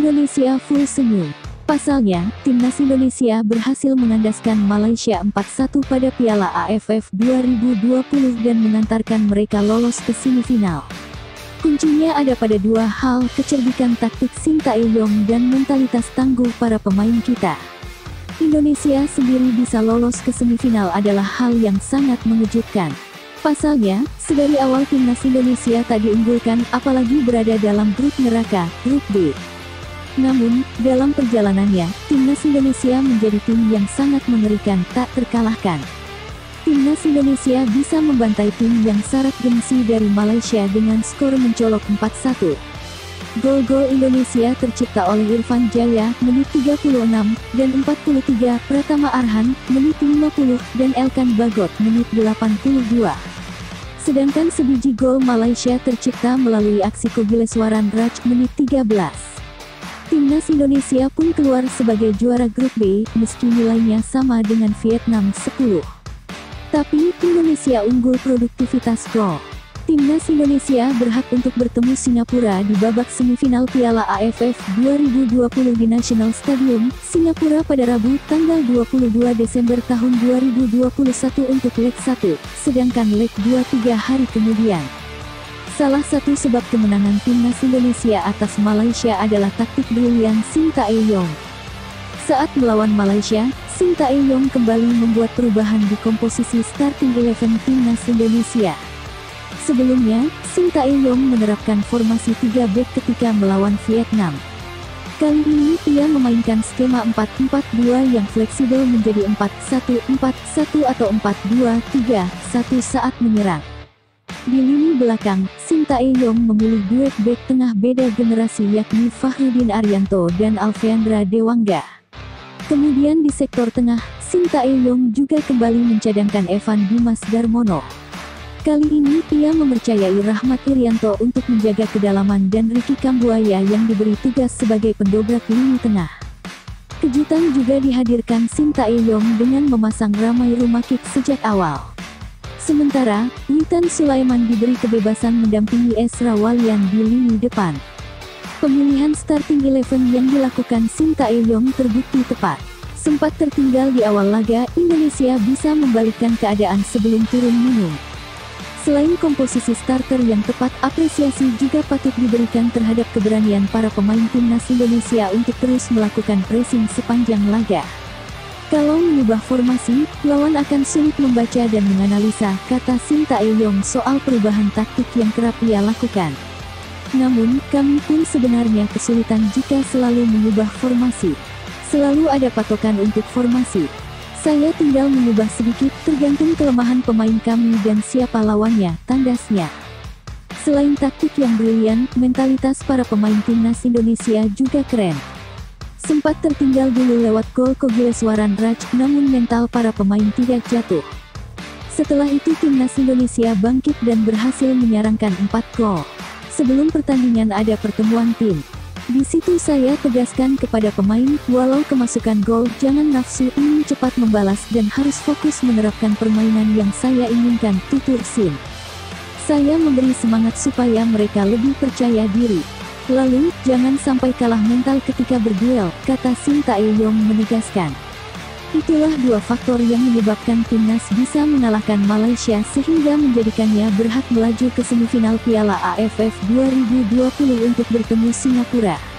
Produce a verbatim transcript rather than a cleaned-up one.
Indonesia full senyum. Pasalnya, timnas Indonesia berhasil mengandaskan Malaysia empat satu pada Piala A F F dua ribu dua puluh dan mengantarkan mereka lolos ke semifinal. Kuncinya ada pada dua hal, kecerdikan taktik Sintayong dan mentalitas tangguh para pemain kita. Indonesia sendiri bisa lolos ke semifinal adalah hal yang sangat mengejutkan. Pasalnya, sedari awal timnas Indonesia tak diunggulkan, apalagi berada dalam grup neraka, grup B. Namun, dalam perjalanannya, timnas Indonesia menjadi tim yang sangat mengerikan, tak terkalahkan. Timnas Indonesia bisa membantai tim yang syarat gengsi dari Malaysia dengan skor mencolok empat satu. Gol-gol Indonesia tercipta oleh Irfan Jaya, menit tiga puluh enam, dan empat puluh tiga, Pratama Arhan, menit lima puluh, dan Elkan Bagot, menit delapan puluh dua. Sedangkan sebiji gol Malaysia tercipta melalui aksi Kogileswaran Raj, menit tiga belas. Timnas Indonesia pun keluar sebagai juara grup B, meski nilainya sama dengan Vietnam sepuluh. Tapi, Indonesia unggul produktivitas gol. Timnas Indonesia berhak untuk bertemu Singapura di babak semifinal Piala A F F dua ribu dua puluh di National Stadium, Singapura pada Rabu, tanggal dua puluh dua Desember tahun dua ribu dua puluh satu untuk leg satu, sedangkan leg dua tiga hari kemudian. Salah satu sebab kemenangan timnas Indonesia atas Malaysia adalah taktik brilian Sintayong. Saat melawan Malaysia, Sintayong kembali membuat perubahan di komposisi starting eleven timnas Indonesia. Sebelumnya, Sintayong menerapkan formasi tiga back ketika melawan Vietnam. Kali ini ia memainkan skema empat empat dua yang fleksibel menjadi empat satu empat satu atau empat dua tiga satu saat menyerang. Di lini belakang, Sintayong memilih duet bek tengah beda generasi yakni Fahrudin Arianto dan Alfeandra Dewangga. Kemudian di sektor tengah, Sintayong juga kembali mencadangkan Evan Dimas Darmono. Kali ini ia mempercayai Rahmat Irianto untuk menjaga kedalaman dan Ricky Kambuaya yang diberi tugas sebagai pendobrak lini tengah. Kejutan juga dihadirkan Sintayong dengan memasang Ramai Rumakik sejak awal. Sementara, Witan Sulaiman diberi kebebasan mendampingi Esra Walian di lini depan. Pemilihan starting eleven yang dilakukan Sintayong terbukti tepat. Sempat tertinggal di awal laga, Indonesia bisa membalikkan keadaan sebelum turun minum. Selain komposisi starter yang tepat, apresiasi juga patut diberikan terhadap keberanian para pemain timnas Indonesia untuk terus melakukan pressing sepanjang laga. Kalau mengubah formasi, lawan akan sulit membaca dan menganalisa, kata Sintayong soal perubahan taktik yang kerap ia lakukan. Namun, kami pun sebenarnya kesulitan jika selalu mengubah formasi. Selalu ada patokan untuk formasi. Saya tinggal mengubah sedikit, tergantung kelemahan pemain kami dan siapa lawannya, tandasnya. Selain taktik yang brilian, mentalitas para pemain timnas Indonesia juga keren. Sempat tertinggal dulu lewat gol Kogileswaran Raj, namun mental para pemain tidak jatuh. Setelah itu timnas Indonesia bangkit dan berhasil menyarangkan empat gol. Sebelum pertandingan ada pertemuan tim. Di situ saya tegaskan kepada pemain, walau kemasukan gol, jangan nafsu ingin cepat membalas dan harus fokus menerapkan permainan yang saya inginkan, tutur Sin. Saya memberi semangat supaya mereka lebih percaya diri. Lalu, jangan sampai kalah mental ketika berduel, kata Sintayong menegaskan. Itulah dua faktor yang menyebabkan timnas bisa mengalahkan Malaysia sehingga menjadikannya berhak melaju ke semifinal Piala A F F dua ribu dua puluh untuk bertemu Singapura.